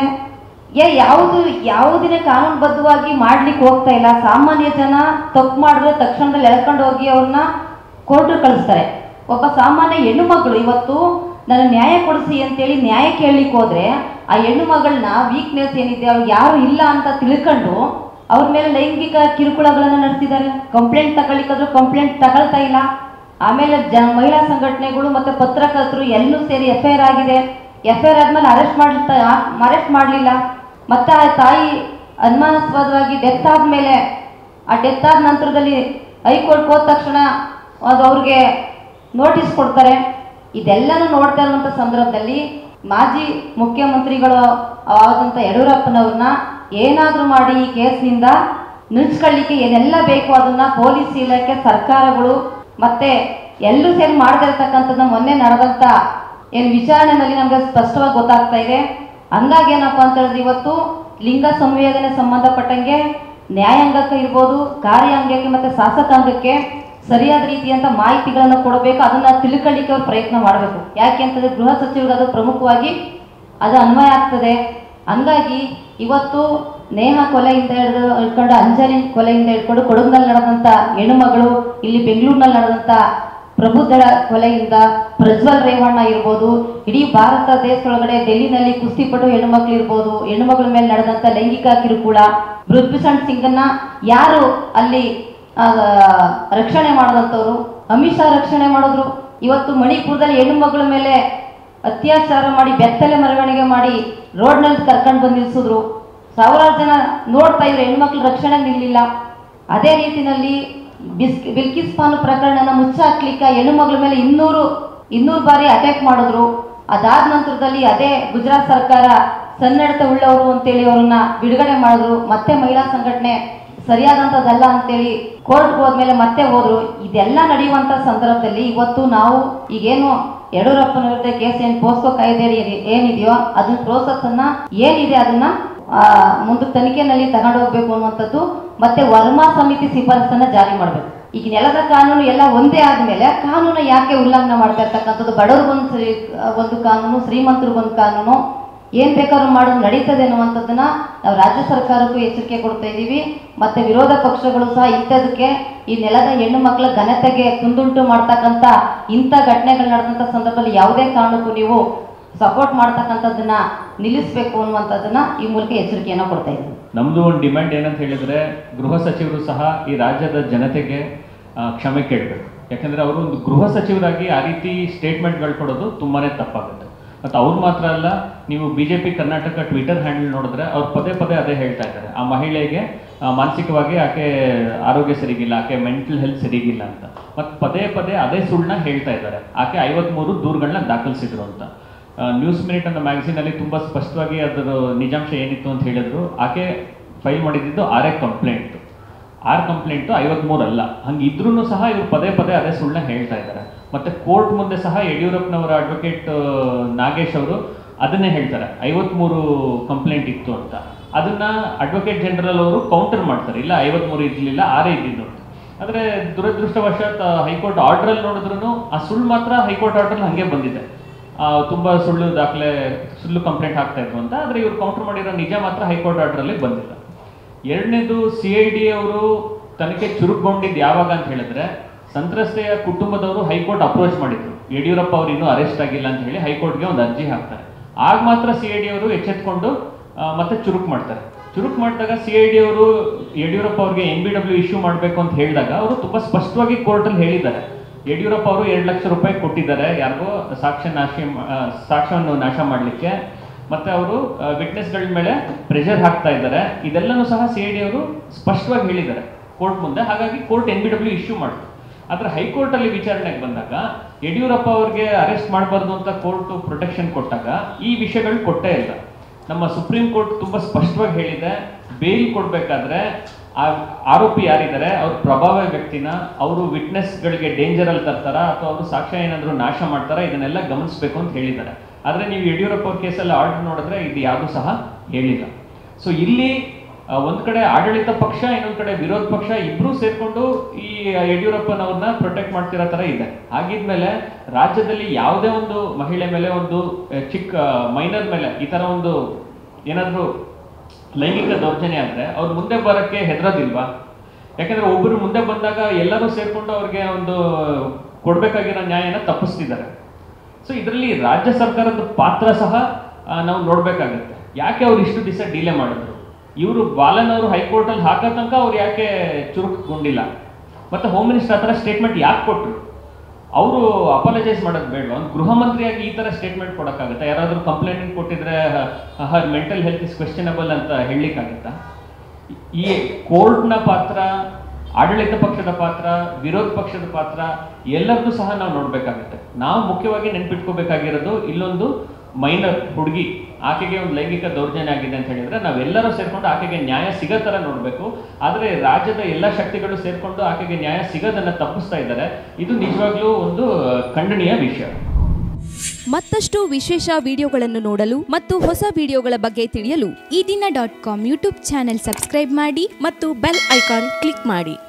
ಏ ಯಾವುದು ಯಾವುದಿನೇ ಕಾನೂನುಬದ್ಧವಾಗಿ ಮಾಡ್ಲಿಕ್ಕೆ ಹೋಗ್ತಾ ಇಲ್ಲ. ಸಾಮಾನ್ಯ ಜನ ತಪ್ಪು ಮಾಡಿದ್ರೆ ತಕ್ಷಣದಲ್ಲಿ ಎಳ್ಕೊಂಡು ಹೋಗಿ ಅವ್ರನ್ನ ಕೋರ್ಟ್ಗೆ ಕಳಿಸ್ತಾರೆ. ಒಬ್ಬ ಸಾಮಾನ್ಯ ಹೆಣ್ಣು ಮಗಳು ಇವತ್ತು ನನ್ನ ನ್ಯಾಯ ಕೊಡಿಸಿ ಅಂತೇಳಿ ನ್ಯಾಯ ಕೇಳಲಿಕ್ಕೆ ಹೋದರೆ ಆ ಹೆಣ್ಣು ಮಗಳನ್ನ ವೀಕ್ನೆಸ್ ಏನಿದೆ ಅವ್ರಿಗೆ ಯಾರು ಇಲ್ಲ ಅಂತ ತಿಳ್ಕೊಂಡು ಅವ್ರ ಮೇಲೆ ಲೈಂಗಿಕ ಕಿರುಕುಳಗಳನ್ನು ನಡೆಸಿದ್ದಾರೆ. ಕಂಪ್ಲೇಂಟ್ ತಗೊಳ್ಳಿಕ್ಕಾದ್ರೂ ಕಂಪ್ಲೇಂಟ್ ತಗೊಳ್ತಾ ಇಲ್ಲ. ಆಮೇಲೆ ಜ ಮಹಿಳಾ ಸಂಘಟನೆಗಳು ಮತ್ತು ಪತ್ರಕರ್ತರು ಎಲ್ಲೂ ಸೇರಿ ಎಫ್ ಐ ಆರ್ ಆಗಿದೆ. ಎಫ್ ಐ ಆರ್ ಆದ್ಮೇಲೆ ಅರೆಸ್ಟ್ ಮಾಡ್ತಾ ಅರೆಸ್ಟ್ ಮಾಡಲಿಲ್ಲ. ಮತ್ತು ಆ ತಾಯಿ ಅನುಮಾನಾಸ್ಪದವಾಗಿ ಡೆತ್ ಆದಮೇಲೆ ಆ ಡೆತ್ ಆದ ನಂತರದಲ್ಲಿ ಹೈಕೋರ್ಟ್ಗೆ ಹೋದ ತಕ್ಷಣ ಅದು ಅವ್ರಿಗೆ ನೋಟಿಸ್ ಕೊಡ್ತಾರೆ. ಇದೆಲ್ಲನೂ ನೋಡ್ತಾ ಇರುವಂಥ ಸಂದರ್ಭದಲ್ಲಿ ಮಾಜಿ ಮುಖ್ಯಮಂತ್ರಿಗಳು ಆದಂಥ ಯಡಿಯೂರಪ್ಪನವ್ರನ್ನ ಏನಾದರೂ ಮಾಡಿ ಈ ಕೇಸ್ನಿಂದ ನಿಲ್ಸ್ಕೊಳ್ಳಿಕ್ಕೆ ಏನೆಲ್ಲ ಬೇಕು ಅದನ್ನು ಪೊಲೀಸ್ ಇಲಾಖೆ, ಸರ್ಕಾರಗಳು ಮತ್ತು ಎಲ್ಲರೂ ಸೇರಿ ಮಾಡ್ತಾ ಇರ್ತಕ್ಕಂಥದ್ದು ಮೊನ್ನೆ ನಡೆದಂಥ ಏನು ವಿಚಾರಣೆಯಲ್ಲಿ ನಮಗೆ ಸ್ಪಷ್ಟವಾಗಿ ಗೊತ್ತಾಗ್ತಾ ಇದೆ. ಹಂಗಾಗಿ ಏನಪ್ಪ ಅಂತ ಹೇಳಿದ್ರೆ ಇವತ್ತು ಲಿಂಗ ಸಂವೇದನೆ ಸಂಬಂಧಪಟ್ಟಂಗೆ ನ್ಯಾಯಾಂಗಕ್ಕೆ ಇರ್ಬೋದು, ಕಾರ್ಯಾಂಗಕ್ಕೆ ಮತ್ತು ಶಾಸಕಾಂಗಕ್ಕೆ ಸರಿಯಾದ ರೀತಿಯಂಥ ಮಾಹಿತಿಗಳನ್ನು ಕೊಡಬೇಕು. ಅದನ್ನು ತಿಳ್ಕೊಳ್ಳಿಕ್ಕೆ ಅವ್ರು ಪ್ರಯತ್ನ ಮಾಡಬೇಕು. ಯಾಕೆ ಅಂತಂದರೆ ಗೃಹ ಸಚಿವರಿಗೆ ಅದು ಪ್ರಮುಖವಾಗಿ ಅದು ಅನ್ವಯ ಆಗ್ತದೆ. ಹಂಗಾಗಿ ಇವತ್ತು ನೇಹಾ ಕೊಲೆಯಿಂದ ಹಿಡಿದು ಹಿಡ್ಕೊಂಡು ಅಂಜಲಿ ಕೊಲೆಯಿಂದ ಹಿಡ್ಕೊಂಡು ಕೊಡಗಿನಲ್ಲಿ ನಡೆದಂಥ ಹೆಣ್ಣುಮಗಳು, ಇಲ್ಲಿ ಬೆಂಗಳೂರಿನಲ್ಲಿ ನಡೆದಂಥ ಪ್ರಬುದ್ಧಳ ಕೊಲೆಯಿಂದ ಪ್ರಜ್ವಲ್ ರೇವಣ್ಣ ಇರ್ಬೋದು, ಇಡೀ ಭಾರತ ದೇಶದೊಳಗಡೆ ಡೆಲ್ಲಿನಲ್ಲಿ ಕುಸ್ತಿಪಟು ಹೆಣ್ಣುಮಕ್ಳು ಇರ್ಬೋದು, ಹೆಣ್ಣುಮಗಳ ಮೇಲೆ ನಡೆದಂಥ ಲೈಂಗಿಕ ಕಿರುಕುಳ, ಬೃಜ್ಭೂಷಣ್ ಸಿಂಗನ್ನ ಯಾರು ಅಲ್ಲಿ ರಕ್ಷಣೆ ಮಾಡಿದಂಥವ್ರು, ಅಮಿತ್ ಶಾ ರಕ್ಷಣೆ ಮಾಡಿದ್ರು. ಇವತ್ತು ಮಣಿಪುರದಲ್ಲಿ ಹೆಣ್ಣು ಮಗಳ ಮೇಲೆ ಅತ್ಯಾಚಾರ ಮಾಡಿ ಬೆತ್ತಲೆ ಮೆರವಣಿಗೆ ಮಾಡಿ ರೋಡ್ನಲ್ಲಿ ಕರ್ಕೊಂಡು ಬಂದು ನಿಲ್ಲಿಸಿದ್ರು. ಸಾವಿರಾರು ಜನ ನೋಡ್ತಾ ಇದ್ರು, ಹೆಣ್ಮಕ್ಳು ರಕ್ಷಣೆ ನಿಲ್ಲಿಲ್ಲ. ಅದೇ ರೀತಿಯಲ್ಲಿ ಬಿಸ್ ಬಿಲ್ಕಿಸ್ ಬಾನು ಪ್ರಕರಣನ ಮುಚ್ಚಾಕ್ಲಿಕ್ಕೆ ಹೆಣ್ಣು ಮಗಳ ಮೇಲೆ ಇನ್ನೂರು ಇನ್ನೂರು ಬಾರಿ ಅಟ್ಯಾಕ್ ಮಾಡಿದ್ರು. ಅದಾದ ನಂತರದಲ್ಲಿ ಅದೇ ಗುಜರಾತ್ ಸರ್ಕಾರ ಸನ್ನಡತೆ ಉಳ್ಳವರು ಅಂತೇಳಿ ಅವ್ರನ್ನ ಬಿಡುಗಡೆ ಮಾಡಿದ್ರು. ಮತ್ತೆ ಮಹಿಳಾ ಸಂಘಟನೆ ಸರಿಯಾದಂಥದ್ದಲ್ಲ ಅಂತೇಳಿ ಕೋರ್ಟ್ಗೆ ಹೋದ್ಮೇಲೆ ಮತ್ತೆ ಹೋದ್ರು. ಇದೆಲ್ಲ ನಡೆಯುವಂಥ ಸಂದರ್ಭದಲ್ಲಿ ಇವತ್ತು ನಾವು ಈಗೇನು ಯಡಿಯೂರಪ್ಪನ ವಿರುದ್ಧ ಕೇಸ್ ಏನು ಪೋಸ್ಕೋ ಕಾಯ್ದೆ ಏನಿದೆಯೋ ಅದನ್ನ ಪ್ರೋಸೆಸ್ಸನ್ನು ಏನಿದೆ ಅದನ್ನ ಮುಂದೆ ತನಿಖೆನಲ್ಲಿ ತಗೊಂಡು ಹೋಗ್ಬೇಕು ಅನ್ನುವಂಥದ್ದು, ಮತ್ತೆ ವರ್ಮಾ ಸಮಿತಿ ಶಿಫಾರಸನ್ನು ಜಾರಿ ಮಾಡಬೇಕು. ಈಗ ನೆಲದ ಕಾನೂನು ಎಲ್ಲ ಒಂದೇ ಆದಮೇಲೆ ಕಾನೂನು ಯಾಕೆ ಉಲ್ಲಂಘನೆ ಮಾಡ್ತಾ ಇರ್ತಕ್ಕಂಥದ್ದು? ಬಡವ್ರಿಗೊಂದು ಶ್ರೀ ಒಂದು ಕಾನೂನು, ಶ್ರೀಮಂತರಿಗೊಂದು ಕಾನೂನು, ಏನು ಬೇಕಾದ್ರೂ ಮಾಡೋದು ನಡೀತದೆ ಅನ್ನುವಂಥದ್ದನ್ನ ನಾವು ರಾಜ್ಯ ಸರ್ಕಾರಕ್ಕೂ ಎಚ್ಚರಿಕೆ ಕೊಡ್ತಾ ಇದ್ದೀವಿ. ಮತ್ತು ವಿರೋಧ ಪಕ್ಷಗಳು ಸಹ ಇಂಥದಕ್ಕೆ ಈ ನೆಲದ ಹೆಣ್ಣು ಮಕ್ಕಳ ಘನತೆಗೆ ಕುಂದುಂಟು ಮಾಡ್ತಕ್ಕಂಥ ಇಂಥ ಘಟನೆಗಳು ನಡೆದಂಥ ಸಂದರ್ಭದಲ್ಲಿ ಯಾವುದೇ ಕಾರಣಕ್ಕೂ ನೀವು ಸಪೋರ್ಟ್ ಮಾಡ್ತಕ್ಕಂಥದ್ದನ್ನ ನಿಲ್ಲಿಸಬೇಕು ಅನ್ನುವಂಥದ್ದನ್ನ ಈ ಮೂಲಕ ಎಚ್ಚರಿಕೆಯನ್ನು ಕೊಡ್ತಾ ಇದ್ದೀವಿ. ನಮ್ಮದು ಒಂದು ಡಿಮ್ಯಾಂಡ್ ಏನಂತ ಹೇಳಿದರೆ, ಗೃಹ ಸಚಿವರು ಸಹ ಈ ರಾಜ್ಯದ ಜನತೆಗೆ ಕ್ಷಮೆ ಕೇಳಬೇಕು. ಯಾಕಂದರೆ ಅವರು ಒಂದು ಗೃಹ ಸಚಿವರಾಗಿ ಆ ರೀತಿ ಸ್ಟೇಟ್ಮೆಂಟ್ಗಳು ಕೊಡೋದು ತುಂಬಾ ತಪ್ಪಾಗುತ್ತೆ. ಮತ್ತು ಅವ್ರು ಮಾತ್ರ ಅಲ್ಲ, ನೀವು B J P Karnataka Twitter handle ನೋಡಿದ್ರೆ ಅವ್ರು ಪದೇ ಪದೇ ಅದೇ ಹೇಳ್ತಾ ಇದ್ದಾರೆ, ಆ ಮಹಿಳೆಗೆ ಮಾನಸಿಕವಾಗಿ ಆಕೆ ಆರೋಗ್ಯ ಸರಿಗಿಲ್ಲ, ಆಕೆ ಮೆಂಟಲ್ ಹೆಲ್ತ್ ಸರಿಗಿಲ್ಲ ಅಂತ. ಮತ್ತು ಪದೇ ಪದೇ ಅದೇ ಸುಳ್ಳನ್ನ ಹೇಳ್ತಾ ಇದ್ದಾರೆ. ಆಕೆ ಐವತ್ತ್ಮೂರು ದೂರುಗಳನ್ನ ದಾಖಲಿಸಿದ್ರು ಅಂತ. ನ್ಯೂಸ್ ಮಿನಿಟ್ ಅನ್ನೋ ಮ್ಯಾಗಝೀನಲ್ಲಿ ತುಂಬ ಸ್ಪಷ್ಟವಾಗಿ ಅದರ ನಿಜಾಂಶ ಏನಿತ್ತು ಅಂತ ಹೇಳಿದ್ರು. ಆಕೆ ಫೈಲ್ ಮಾಡಿದ್ದು ಆರೇ ಕಂಪ್ಲೇಂಟು ಆರು ಕಂಪ್ಲೇಂಟು ಐವತ್ತ್ಮೂರು ಅಲ್ಲ. ಹಂಗಿದ್ರೂ ಸಹ ಇವರು ಪದೇ ಪದೇ ಅದೇ ಸುಳ್ಳನ್ನ ಹೇಳ್ತಾ ಇದ್ದಾರೆ. ಮತ್ತು ಕೋರ್ಟ್ ಮುಂದೆ ಸಹ ಯಡಿಯೂರಪ್ಪನವರ ಅಡ್ವೊಕೇಟ್ ನಾಗೇಶ್ ಅವರು ಅದನ್ನೇ ಹೇಳ್ತಾರೆ, ಐವತ್ತ್ಮೂರು ಕಂಪ್ಲೇಂಟ್ ಇತ್ತು ಅಂತ. ಅದನ್ನು ಅಡ್ವೊಕೇಟ್ ಜನರಲ್ ಅವರು ಕೌಂಟರ್ ಮಾಡ್ತಾರೆ, ಇಲ್ಲ ಐವತ್ತ್ಮೂರು ಇರಲಿಲ್ಲ, ಆರೇ ಇದ್ದಿದ್ದು ಅಂತ. ಆದರೆ ದುರದೃಷ್ಟವಶಾತ್ ಹೈಕೋರ್ಟ್ ಆರ್ಡ್ರಲ್ಲಿ ನೋಡಿದ್ರೂ ಆ ಸುಳ್ಳು ಮಾತ್ರ ಹೈಕೋರ್ಟ್ ಆರ್ಡ್ರಲ್ಲಿ ಹಾಗೆ ಬಂದಿದೆ. ತುಂಬ ಸುಳ್ಳು ದಾಖಲೆ, ಸುಳ್ಳು ಕಂಪ್ಲೇಂಟ್ ಹಾಕ್ತಾ ಇದ್ರು ಅಂತ. ಆದರೆ ಇವರು ಕೌಂಟರ್ ಮಾಡಿರೋ ನಿಜ ಮಾತ್ರ ಹೈಕೋರ್ಟ್ ಆರ್ಡ್ರಲ್ಲಿ ಬಂದಿಲ್ಲ. ಎರಡನೇದು, ಸಿ ಐ ಡಿ ಅವರು ತನಿಖೆ ಚುರುಕುಗೊಂಡಿದ್ದು ಯಾವಾಗ ಅಂತ ಹೇಳಿದ್ರೆ, ಸಂತ್ರಸ್ತೆಯ ಕುಟುಂಬದವರು ಹೈಕೋರ್ಟ್ ಅಪ್ರೋಚ್ ಮಾಡಿದ್ರು, ಯಡಿಯೂರಪ್ಪ ಅವರು ಇನ್ನೂ ಅರೆಸ್ಟ್ ಆಗಿಲ್ಲ ಅಂತ ಹೇಳಿ ಹೈಕೋರ್ಟ್ಗೆ ಒಂದು ಅರ್ಜಿ ಹಾಕ್ತಾರೆ. ಆಗ ಮಾತ್ರ ಸಿ ಐ ಡಿ ಅವರು ಎಚ್ಚೆತ್ಕೊಂಡು ಮತ್ತೆ ಚುರುಕು ಮಾಡ್ತಾರೆ. ಚುರುಕು ಮಾಡಿದಾಗ ಸಿ ಐ ಡಿ ಅವರು ಯಡಿಯೂರಪ್ಪ ಅವ್ರಿಗೆ ಎನ್ ಬಿ ಡಬ್ಲ್ಯೂ ಇಶ್ಯೂ ಮಾಡಬೇಕು ಅಂತ ಹೇಳಿದಾಗ ಅವರು ತುಂಬ ಸ್ಪಷ್ಟವಾಗಿ ಕೋರ್ಟಲ್ಲಿ ಹೇಳಿದ್ದಾರೆ, ಯಡಿಯೂರಪ್ಪ ಅವರು ಎರಡು ಲಕ್ಷ ರೂಪಾಯಿ ಕೊಟ್ಟಿದ್ದಾರೆ ಯಾರಿಗೋ ಸಾಕ್ಷ್ಯ ನಾಶ ಸಾಕ್ಷ್ಯವನ್ನು ನಾಶ ಮಾಡಲಿಕ್ಕೆ, ಮತ್ತು ಅವರು ವಿಟ್ನೆಸ್ಗಳ ಮೇಲೆ ಪ್ರೆಷರ್ ಹಾಕ್ತಾ ಇದ್ದಾರೆ. ಇದೆಲ್ಲನೂ ಸಹ ಸಿ ಐ ಡಿ ಅವರು ಸ್ಪಷ್ಟವಾಗಿ ಹೇಳಿದ್ದಾರೆ ಕೋರ್ಟ್ ಮುಂದೆ. ಹಾಗಾಗಿ court N B W issue ಮಾಡಿತು. ಆದರೆ ಹೈಕೋರ್ಟಲ್ಲಿ ವಿಚಾರಣೆಗೆ ಬಂದಾಗ ಯಡಿಯೂರಪ್ಪ ಅವ್ರಿಗೆ ಅರೆಸ್ಟ್ ಮಾಡಬಾರ್ದು ಅಂತ ಕೋರ್ಟು ಪ್ರೊಟೆಕ್ಷನ್ ಕೊಟ್ಟಾಗ ಈ ವಿಷಯಗಳು ಕೊಟ್ಟೇ ಇಲ್ಲ. ನಮ್ಮ ಸುಪ್ರೀಂ ಕೋರ್ಟ್ ತುಂಬ ಸ್ಪಷ್ಟವಾಗಿ ಹೇಳಿದೆ, ಬೇಲ್ ಕೊಡಬೇಕಾದ್ರೆ ಆ ಆರೋಪಿ ಯಾರಿದ್ದಾರೆ ಅವ್ರ ಪ್ರಭಾವ ವ್ಯಕ್ತಿನ ಅವರು ವಿಟ್ನೆಸ್ಗಳಿಗೆ ಡೇಂಜರಲ್ಲಿ ತರ್ತಾರ ಅಥವಾ ಅವರು ಸಾಕ್ಷ್ಯ ಏನಾದರೂ ನಾಶ ಮಾಡ್ತಾರಾ, ಇದನ್ನೆಲ್ಲ ಗಮನಿಸಬೇಕು ಅಂತ ಹೇಳಿದ್ದಾರೆ. ಆದರೆ ನೀವು ಯಡಿಯೂರಪ್ಪ ಅವ್ರ ಕೇಸಲ್ಲಿ ಆರ್ಡರ್ ನೋಡಿದ್ರೆ ಇದು ಯಾವುದೂ ಸಹ ಹೇಳಿಲ್ಲ. ಸೊ ಇಲ್ಲಿ ಒಂದು ಕಡೆ ಆಡಳಿತ ಪಕ್ಷ, ಇನ್ನೊಂದು ಕಡೆ ವಿರೋಧ ಪಕ್ಷ ಇಬ್ಬರೂ ಸೇರಿಕೊಂಡು ಈ ಯಡಿಯೂರಪ್ಪನವ್ರನ್ನ ಪ್ರೊಟೆಕ್ಟ್ ಮಾಡ್ತಿರೋ ಥರ ಇದೆ. ಹಾಗಿದ್ಮೇಲೆ ರಾಜ್ಯದಲ್ಲಿ ಯಾವುದೇ ಒಂದು ಮಹಿಳೆ ಮೇಲೆ, ಒಂದು ಚಿಕ್ಕ ಮೈನರ್ ಮೇಲೆ ಈ ಥರ ಒಂದು ಏನಾದರೂ ಲೈಂಗಿಕ ದೌರ್ಜನ್ಯ ಆದರೆ ಅವ್ರು ಮುಂದೆ ಬರೋಕ್ಕೆ ಹೆದರೋದಿಲ್ವಾ? ಯಾಕೆಂದರೆ ಒಬ್ಬರು ಮುಂದೆ ಬಂದಾಗ ಎಲ್ಲರೂ ಸೇರಿಕೊಂಡು ಅವ್ರಿಗೆ ಒಂದು ಕೊಡಬೇಕಾಗಿರೋ ನ್ಯಾಯನ ತಪ್ಪಿಸ್ತಿದ್ದಾರೆ. ಸೊ ಇದರಲ್ಲಿ ರಾಜ್ಯ ಸರ್ಕಾರದ ಪಾತ್ರ ಸಹ ನಾವು ನೋಡಬೇಕಾಗತ್ತೆ. ಯಾಕೆ ಅವ್ರು ಇಷ್ಟು ದಿವಸ ಡಿಲೇ ಮಾಡಿದ್ರು? ಇವರು ಬಾಲನ್ ಅವರು ಹೈಕೋರ್ಟಲ್ಲಿ ಹಾಕೋ ತನಕ ಅವ್ರು ಯಾಕೆ ಚುರುಕುಗೊಂಡಿಲ್ಲ? ಮತ್ತು ಹೋಮ್ ಮಿನಿಸ್ಟರ್ ಆ ಥರ ಸ್ಟೇಟ್ಮೆಂಟ್ ಯಾಕೆ ಕೊಟ್ಟರು? ಅವರು ಅಪಾಲಜೈಸ್ ಮಾಡೋದು ಬೇಡ. ಒಂದು ಗೃಹ ಮಂತ್ರಿಯಾಗಿ ಈ ಥರ ಸ್ಟೇಟ್ಮೆಂಟ್ ಕೊಡೋಕ್ಕಾಗತ್ತಾ? ಯಾರಾದರೂ ಕಂಪ್ಲೇಂಟ್ ಕೊಟ್ಟಿದ್ರೆ her mental health is questionable ಅಂತ ಹೇಳಲಿಕ್ಕಾಗತ್ತಾ? ಈ ಕೋರ್ಟ್ನ ಪಾತ್ರ, ಆಡಳಿತ ಪಕ್ಷದ ಪಾತ್ರ, ವಿರೋಧ ಪಕ್ಷದ ಪಾತ್ರ ಎಲ್ಲರದ್ದು ಸಹ ನಾವು ನೋಡಬೇಕಾಗುತ್ತೆ. ನಾವು ಮುಖ್ಯವಾಗಿ ನೆನ್ಪಿಟ್ಕೋಬೇಕಾಗಿರೋದು, ಇಲ್ಲೊಂದು ಮೈನರ್ ಹುಡುಗಿ, ಆಕೆಗೆ ಒಂದು ಲೈಂಗಿಕ ದೌರ್ಜನ್ಯ ಆಗಿದೆ ಅಂತ ಹೇಳಿದ್ರೆ ನಾವೆಲ್ಲರೂ ಸೇರಿಕೊಂಡು ಆಕೆಗೆ ನ್ಯಾಯ ಸಿಗೋ ಥರ ನೋಡಬೇಕು. ಆದರೆ ರಾಜ್ಯದ ಎಲ್ಲ ಶಕ್ತಿಗಳು ಸೇರಿಕೊಂಡು ಆಕೆಗೆ ನ್ಯಾಯ ಸಿಗೋದನ್ನು ತಪ್ಪಿಸ್ತಾ ಇದ್ದಾರೆ. ಇದು ನಿಜವಾಗ್ಲೂ ಒಂದು ಖಂಡನೀಯ ವಿಷಯ. ಮತ್ತಷ್ಟು ವಿಶೇಷ ವಿಡಿಯೋಗಳನ್ನು ನೋಡಲು ಮತ್ತು ಹೊಸ ವಿಡಿಯೋಗಳ ಬಗ್ಗೆ ತಿಳಿಯಲು Eedina dot com YouTube channel subscribe ಮಾಡಿ ಮತ್ತು ಬೆಲ್ ಐಕಾನ್ ಕ್ಲಿಕ್ ಮಾಡಿ.